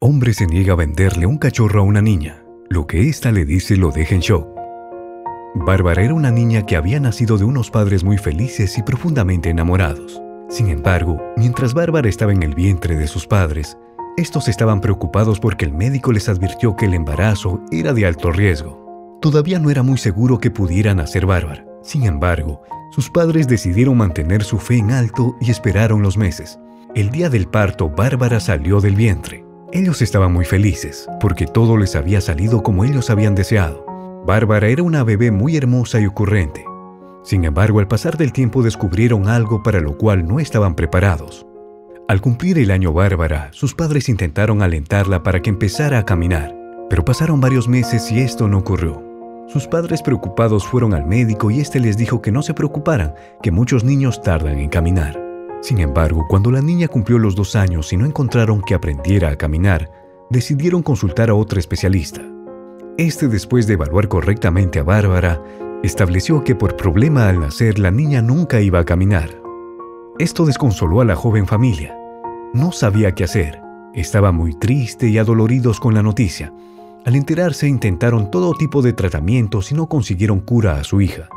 Hombre se niega a venderle un cachorro a una niña. Lo que ésta le dice lo deja en shock. Bárbara era una niña que había nacido de unos padres muy felices y profundamente enamorados. Sin embargo, mientras Bárbara estaba en el vientre de sus padres, estos estaban preocupados porque el médico les advirtió que el embarazo era de alto riesgo. Todavía no era muy seguro que pudiera nacer Bárbara. Sin embargo, sus padres decidieron mantener su fe en alto y esperaron los meses. El día del parto, Bárbara salió del vientre. Ellos estaban muy felices, porque todo les había salido como ellos habían deseado. Bárbara era una bebé muy hermosa y ocurrente. Sin embargo, al pasar del tiempo descubrieron algo para lo cual no estaban preparados. Al cumplir el año Bárbara, sus padres intentaron alentarla para que empezara a caminar, pero pasaron varios meses y esto no ocurrió. Sus padres preocupados fueron al médico y este les dijo que no se preocuparan, que muchos niños tardan en caminar. Sin embargo, cuando la niña cumplió los 2 años y no encontraron que aprendiera a caminar, decidieron consultar a otro especialista. Este, después de evaluar correctamente a Bárbara, estableció que por problema al nacer la niña nunca iba a caminar. Esto desconsoló a la joven familia. No sabía qué hacer. Estaba muy triste y adoloridos con la noticia. Al enterarse intentaron todo tipo de tratamientos y no consiguieron cura a su hija.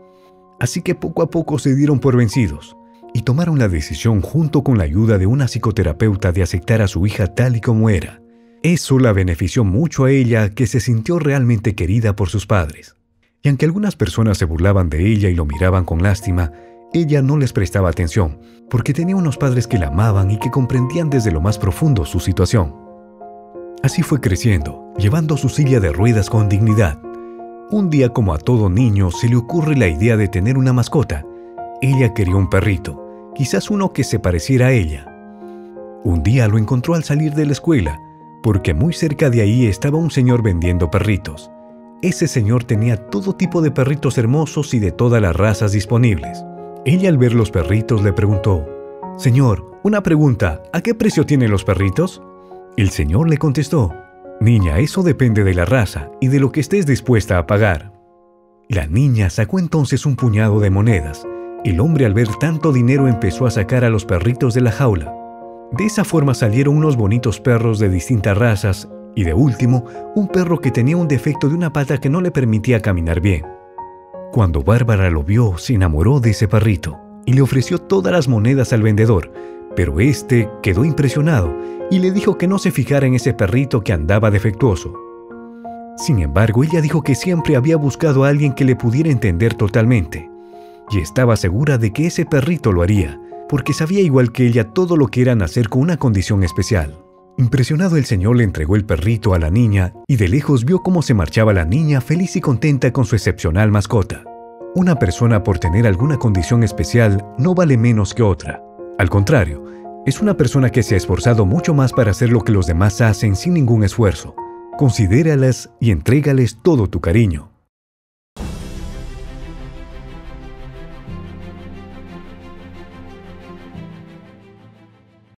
Así que poco a poco se dieron por vencidos y tomaron la decisión junto con la ayuda de una psicoterapeuta de aceptar a su hija tal y como era. Eso la benefició mucho a ella, que se sintió realmente querida por sus padres. Y aunque algunas personas se burlaban de ella y lo miraban con lástima, ella no les prestaba atención, porque tenía unos padres que la amaban y que comprendían desde lo más profundo su situación. Así fue creciendo, llevando su silla de ruedas con dignidad. Un día, como a todo niño, se le ocurre la idea de tener una mascota. Ella quería un perrito, quizás uno que se pareciera a ella. Un día lo encontró al salir de la escuela, porque muy cerca de ahí estaba un señor vendiendo perritos. Ese señor tenía todo tipo de perritos hermosos y de todas las razas disponibles. Ella, al ver los perritos, le preguntó: «Señor, una pregunta, ¿a qué precio tienen los perritos?». El señor le contestó: «Niña, eso depende de la raza y de lo que estés dispuesta a pagar». La niña sacó entonces un puñado de monedas. El hombre, al ver tanto dinero, empezó a sacar a los perritos de la jaula. De esa forma salieron unos bonitos perros de distintas razas y, de último, un perro que tenía un defecto de una pata que no le permitía caminar bien. Cuando Bárbara lo vio, se enamoró de ese perrito y le ofreció todas las monedas al vendedor, pero este quedó impresionado y le dijo que no se fijara en ese perrito que andaba defectuoso. Sin embargo, ella dijo que siempre había buscado a alguien que le pudiera entender totalmente, y estaba segura de que ese perrito lo haría, porque sabía igual que ella todo lo que era nacer con una condición especial. Impresionado, el señor le entregó el perrito a la niña y de lejos vio cómo se marchaba la niña feliz y contenta con su excepcional mascota. Una persona, por tener alguna condición especial, no vale menos que otra. Al contrario, es una persona que se ha esforzado mucho más para hacer lo que los demás hacen sin ningún esfuerzo. Considéralas y entrégales todo tu cariño.